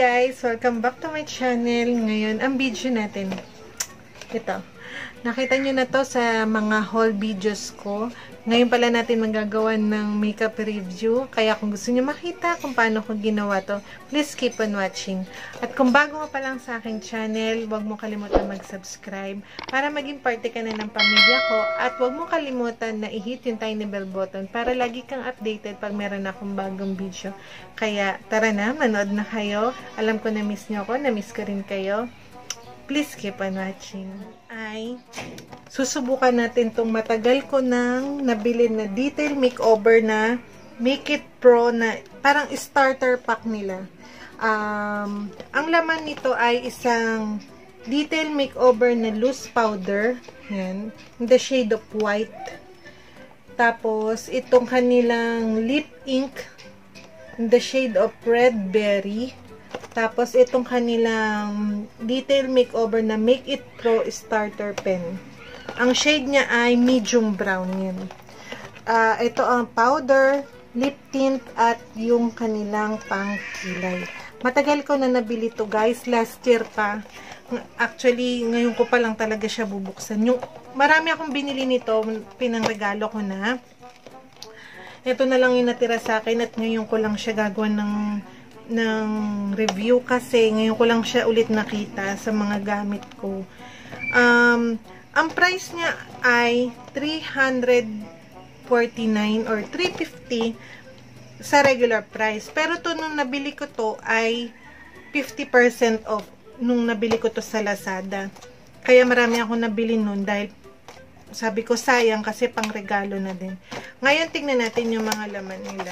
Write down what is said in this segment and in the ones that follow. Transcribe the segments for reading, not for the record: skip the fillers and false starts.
guys! Welcome back to my channel. Ngayon, ang video natin, ito. Nakita nyo na to sa mga haul videos ko. Ngayon pala natin magagawa ng makeup review. Kaya kung gusto nyo makita kung paano ko ginawa to, please keep on watching. At kung bago ka pa lang sa aking channel, huwag mo kalimutan mag-subscribe para maging parte ka na ng pamilya ko. At huwag mo kalimutan na i-hit yung tiny bell button para lagi kang updated pag meron akong bagong video. Kaya tara na, manood na kayo. Alam ko na miss nyo ako, na miss ko rin kayo. Please keep on watching. Ay, susubukan natin tong matagal ko nang nabili na detail makeover na Make It Pro na parang starter pack nila. Ang laman nito ay isang detail makeover na loose powder. Yan. In the shade of white. Tapos, itong kanilang lip ink in the shade of red berry. Tapos, itong kanilang detail makeover na Make It Pro Starter Pen. Ang shade niya ay medium brown yan. Ito ang powder, lip tint, at yung kanilang pangkilay. Matagal ko na nabili to guys. Last year pa. Actually, ngayon ko pa lang talaga siya bubuksan. Marami akong binili nito. Pinangregalo ko na. Ito na lang yung natira sa akin at ngayon ko lang siya gagawa ng review kasi ngayon ko lang siya ulit nakita sa mga gamit ko. Ang price niya ay 349 or 350 sa regular price. Pero to nung nabili ko to ay 50% off nung nabili ko to sa Lazada. Kaya marami ako nabili nun dahil sabi ko sayang kasi pang regalo na din. Ngayon tingnan natin yung mga laman nila.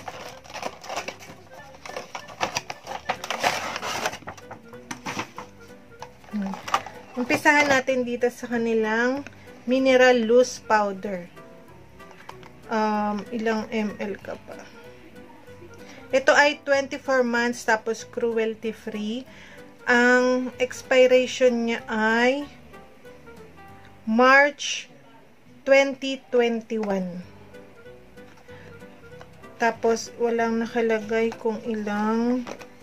Umpisahan natin dito sa kanilang mineral loose powder. Ilang ml ka pa? Ito ay 24 months tapos cruelty free. Ang expiration niya ay March 2021. Tapos walang nakalagay kung ilang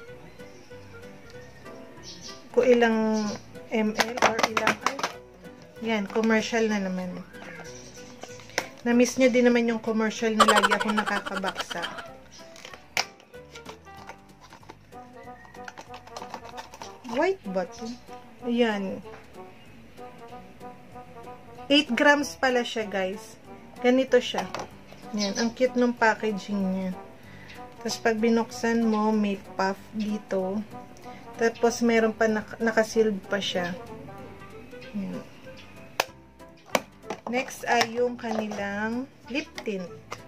ml or ilang yan, commercial na naman. Na-miss nyo din naman yung commercial na lagi akong nakakabaksa. White bottle. Ayan. 8 grams pala siya guys. Ganito siya. Yan, ang cute ng packaging niya. Tapos pag binuksan mo, may puff dito. Tapos, meron pa nakasealed pa siya. Yan. Next ay yung kanilang lip tint.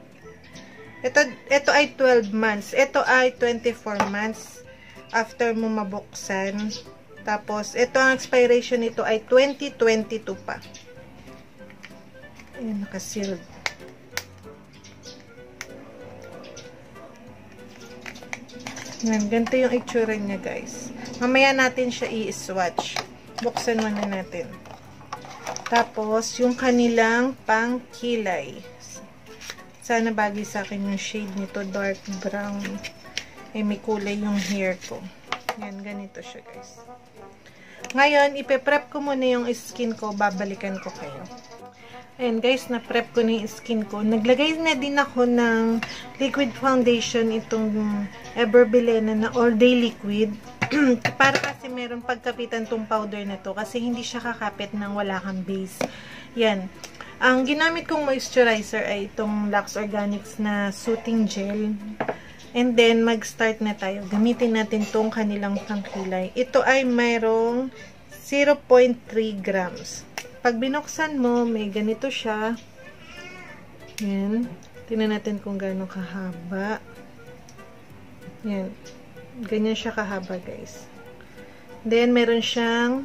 Ito ay 12 months. Ito ay 24 months after mo mabuksan. Tapos, ito ang expiration nito ay 2022 pa. Ayan, nakasealed. Yan, ganito yung itsura niya guys. Mamaya natin siya i-swatch. Buksan muna natin. Tapos, yung kanilang pangkilay. Sana bagay sa akin yung shade nito. Dark brown. Eh, may kulay yung hair ko. Yan, ganito siya guys. Ngayon, ipe-prep ko muna yung skin ko. Babalikan ko kayo. Ayan guys, na-prep ko na yung skin ko. Naglagay na din ako ng liquid foundation. Itong Everbilena na all day liquid. Para kasi meron pagkapitan tong powder na to kasi hindi siya kakapit nang wala kang base. Yan. Ang ginamit kong moisturizer ay itong Lux Organics na soothing gel. And then, mag-start na tayo. Gamitin natin tong kanilang pangkilay. Ito ay mayroong 0.3 grams. Pag binuksan mo, may ganito siya. Yan. Tingnan natin kung gaano kahaba. Yan. Ganyan siya kahaba, guys. Then, meron siyang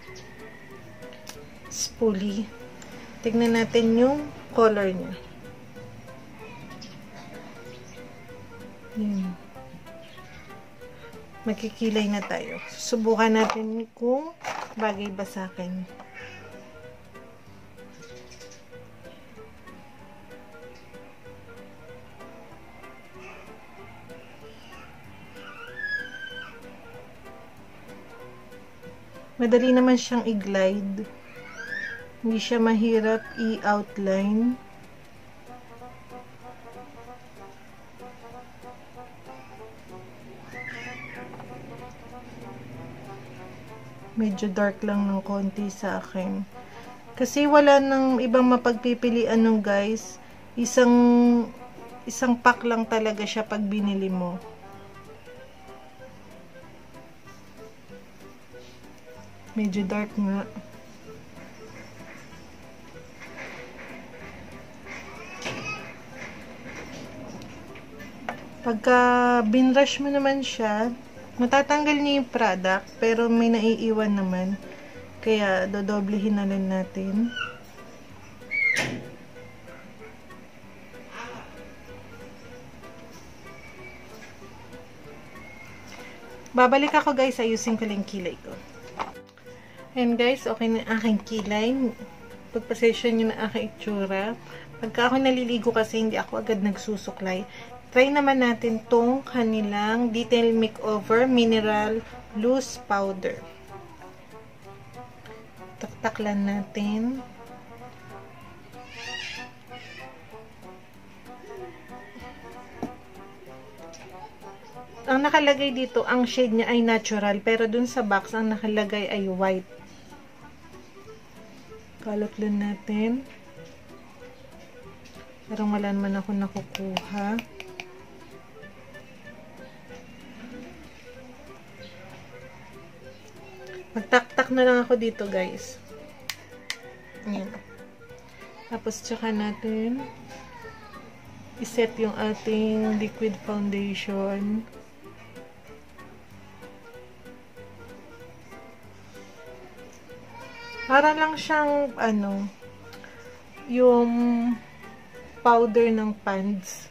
spoolie. Tignan natin yung color niya. Yan. Magkikilay na tayo. Subukan natin kung bagay ba sa akin. Madali naman siyang i-glide. Hindi siya mahirap i-outline. Medyo dark lang ng konti sa akin. Kasi wala nang ibang mapagpipilian nung guys. Isang pack lang talaga siya pag binili mo. Medyo dark nga. Pagka binrush mo naman siya, matatanggal niya yung product, pero may naiiwan naman. Kaya, dodoblehin na lang natin. Babalik ako guys, ayusin ko lang kilay ko. And guys, okay na aking kilay. Pagpasensya nyo na aking itsura. Pagka ako naliligo kasi hindi ako agad nagsusuklay. Try naman natin tong kanilang Detail Makeover Mineral Loose Powder. Taktaklan natin. Ang nakalagay dito, ang shade niya ay natural, pero dun sa box, ang nakalagay ay white. Kalot lang natin. Pero wala naman ako nakukuha. Magtaktak na lang ako dito, guys. Ayan. Tapos, tsaka natin iset yung ating liquid foundation. Para lang siyang, yung powder ng pans.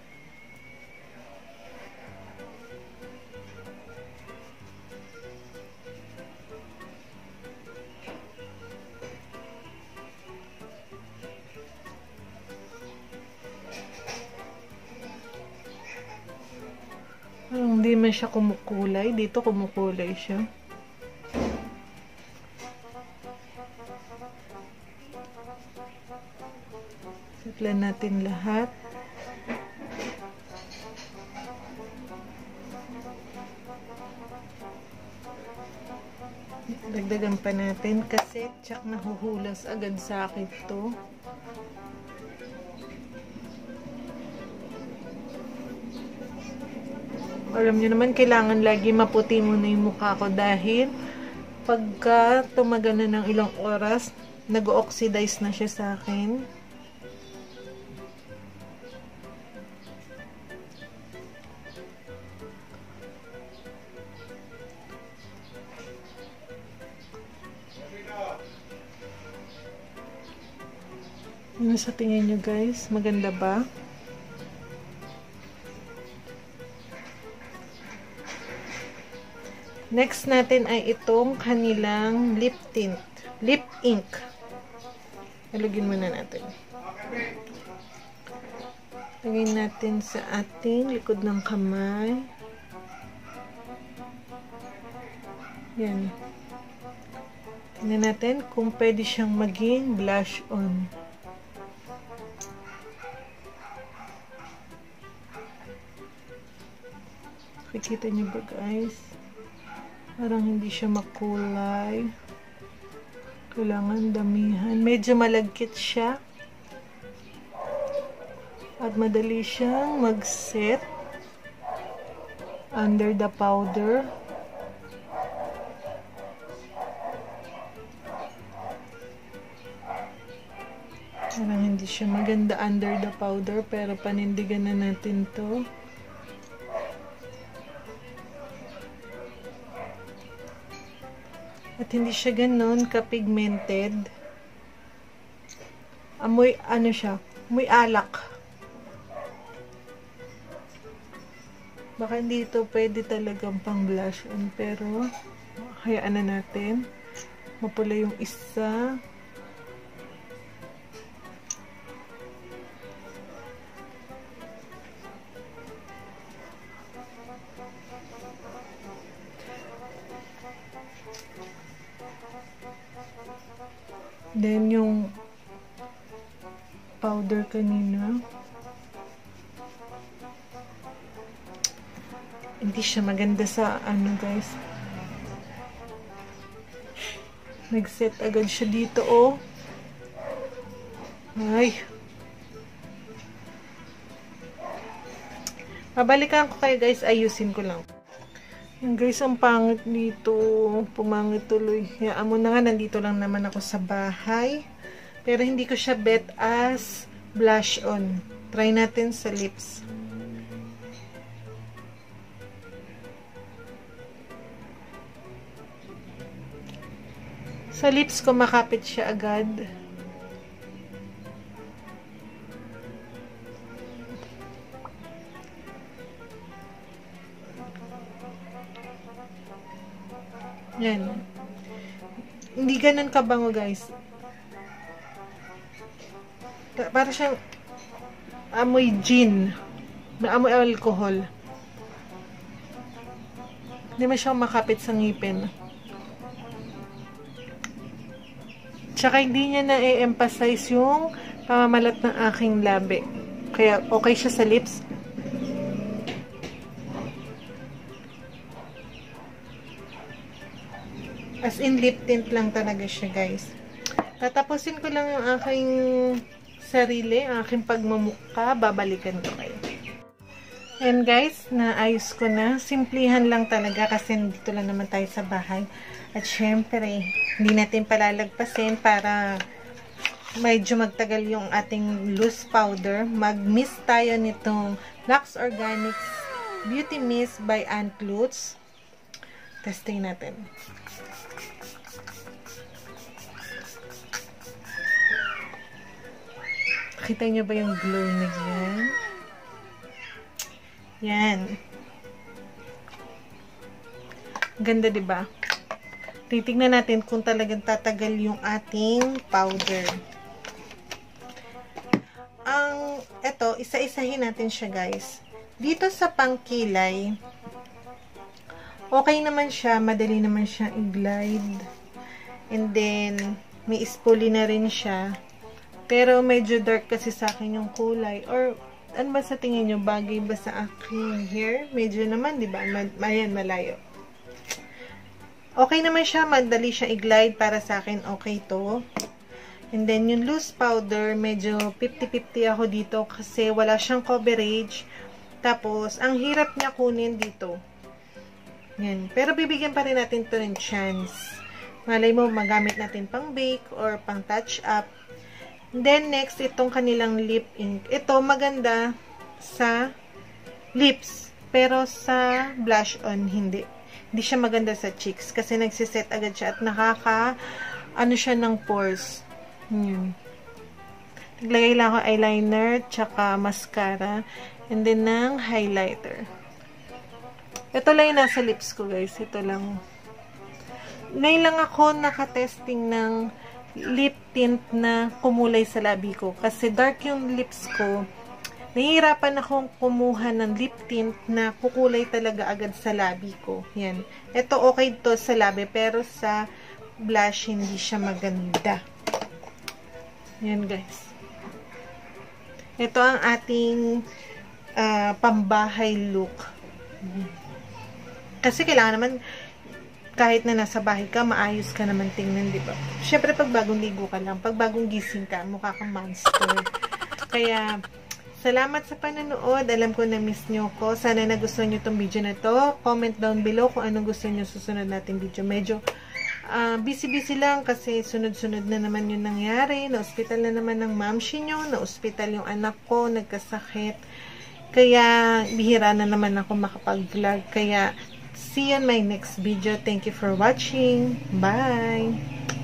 Hindi man siya kumukulay. Dito kumukulay siya. Setlan natin lahat. Dagdagan pa natin kasi tsak nahuhulas agad sa akin to. Alam niyo naman, kailangan lagi maputi muna yung mukha ko dahil pagka tumagal na ng ilang oras, nag-oxidize na siya sa akin. Ano sa tingin nyo guys? Maganda ba? Next natin ay itong kanilang lip tint. Lip ink. Ilagyan muna natin. Lagyan natin sa ating likod ng kamay. Yan. Tingnan natin kung pwede siyang maging blush on. Nakikita niyo ba guys? Parang hindi siya makulay. Kailangan damihan. Medyo malagkit siya. At madali siyang mag-set under the powder. Parang hindi siya maganda under the powder, pero panindigan na natin to. At hindi siya ganon ka-pigmented. Amoy, ano siya? Amoy alak. Baka hindi ito pwede talagang pang blush on, pero hayaan na natin. Mapula yung isa. Then, yung powder kanina. Hindi siya maganda sa ano, guys. Nag-set agad siya dito, oh. Ay. Pabalikan ko kayo, guys. Ayusin ko lang. Yung guys, ang pangit dito. Pumangit tuloy. Hayaan mo na nga, nandito lang naman ako sa bahay. Pero hindi ko siya bet as blush on. Try natin sa lips. Sa lips ko, makapit siya agad. Yan. Hindi ganun kabango, guys. Para siyang amoy gin. Amoy alcohol. Hindi man siya makapit sa ngipin. Tsaka hindi niya na-emphasize yung pamamalat ng aking labi. Kaya okay siya sa lips. As in lip tint lang talaga siya, guys. Tatapusin ko lang yung aking sarili, ang aking pagmumukha. Babalikan ko kayo. And guys, naayos ko na. Simplihan lang talaga kasi dito lang naman tayo sa bahay. At syempre, hindi natin palalagpasin para medyo magtagal yung ating loose powder. Mag-mist tayo nitong Lux Organics Beauty Mist by Aunt Lutz. Testing natin. Kita nyo ba yung glow na yan? Yan. Ganda, diba? Titignan natin kung talagang tatagal yung ating powder. Eto, isa-isahin natin siya, guys. Dito sa pangkilay, okay naman siya, madali naman siya i-glide. And then, may spoolie na rin siya. Pero medyo dark kasi sa akin yung kulay. Or, ano ba sa tingin nyo? Bagay ba sa aking hair? Medyo naman, diba? Ayan, malayo. Okay naman siya, madali siya i-glide para sa akin, okay to. And then, yung loose powder, medyo 50-50 ako dito kasi wala siyang coverage. Tapos, ang hirap niya kunin dito. Yan. Pero bibigyan pa rin natin to ng chance. Malay mo, magamit natin pang bake or pang touch up. And then, next, itong kanilang lip ink. Ito, maganda sa lips. Pero sa blush on, hindi. Hindi siya maganda sa cheeks kasi nagsiset agad siya at ano siya ng pores. Naglagay lang ako eyeliner tsaka mascara and then ng highlighter. Ito lang yung nasa lips ko, guys. Ito lang. Ngayon lang ako nakatesting ng lip tint na kumulay sa labi ko kasi dark yung lips ko. Nahihirapan akong kumuha ng lip tint na kukulay talaga agad sa labi ko. Yan. Ito okay to sa labi pero sa blush hindi siya maganda. Yan, guys. Ito ang ating pambahay look. Kasi kailangan naman kahit na nasa bahay ka, maayos ka naman tingnan, di ba? Siyempre, pag bagong ligo ka lang, pag bagong gising ka, mukha kang monster. Kaya, salamat sa panonood. Alam ko na-miss nyo ko. Sana nagustuhan nyo tong video na to. Comment down below kung anong gusto nyo susunod natin video. Medyo busy-busy lang kasi sunod-sunod na naman yung nangyari. Na-hospital na naman ng mamshi nyo. Na-hospital yung anak ko. Nagkasakit. Kaya, bihira na naman ako makapag-vlog. Kaya, see you on my next video. Thank you for watching. Bye!